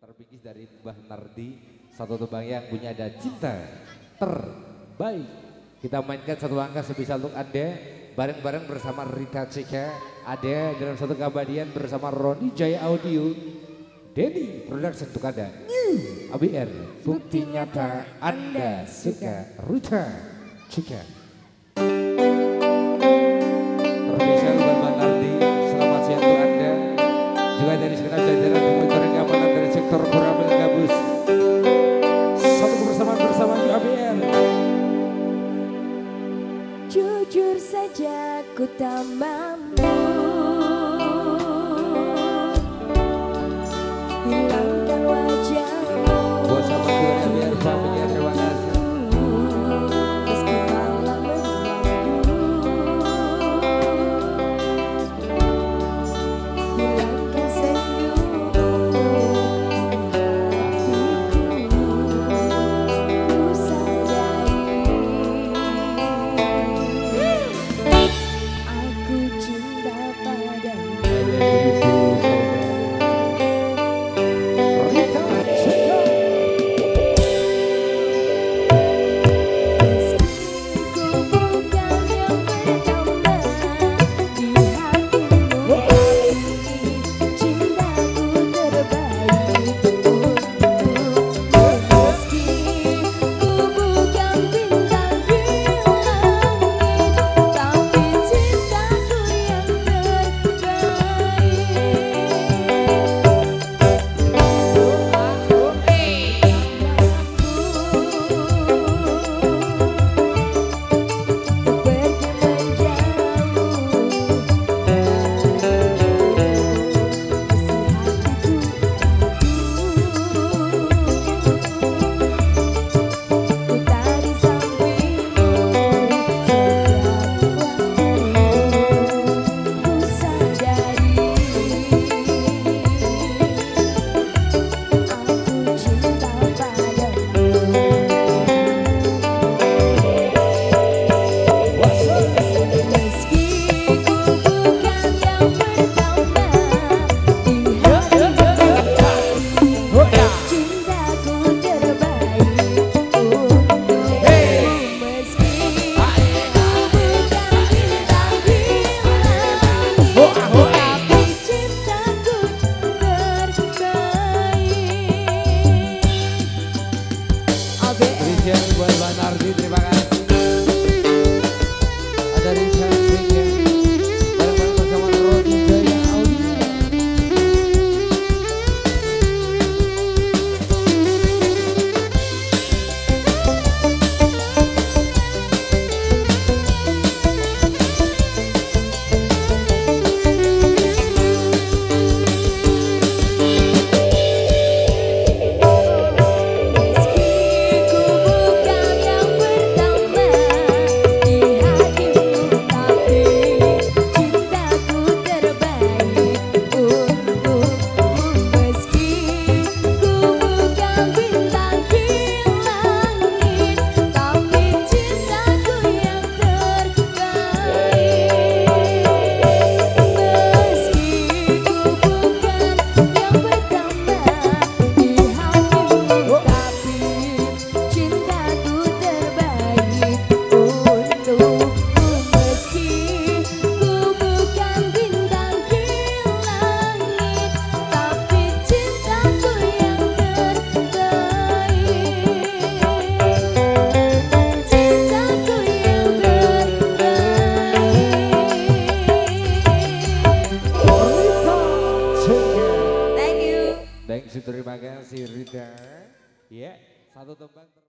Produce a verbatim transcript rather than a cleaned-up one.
terpikir dari Mbah Nardi, satu tembang yang punya ada cinta terbaik. Kita mainkan satu angka sebisa untuk Anda, bareng-bareng bersama Rita Cika, ada dalam satu kabadian bersama Roni Jaya Audio, Denny Production untuk Anda, New A B R, bukti nyata Anda suka Rita Cika. Terpisah buat Mbah Nardi, selamat siang untuk Anda, juga dari segenap jajaran pemutaran keamanan dari sektor Koramil Gabus. Satu kebersamaan bersama New A B R. Jujur saja ku tak mampu hilangkan wajahmu. Buat sahabat New A B R family, terima kasih. Meski malam mengganggu, hilangkan senyummu hatiku. Ku sadari aku cinta padamu. Buat Mbah Nardi, terima kasih. Ada Rita Cika, bareng-bareng bersama Roni Jaya Audio. Thank you, terima kasih Rita. Ya, yeah, satu tembang.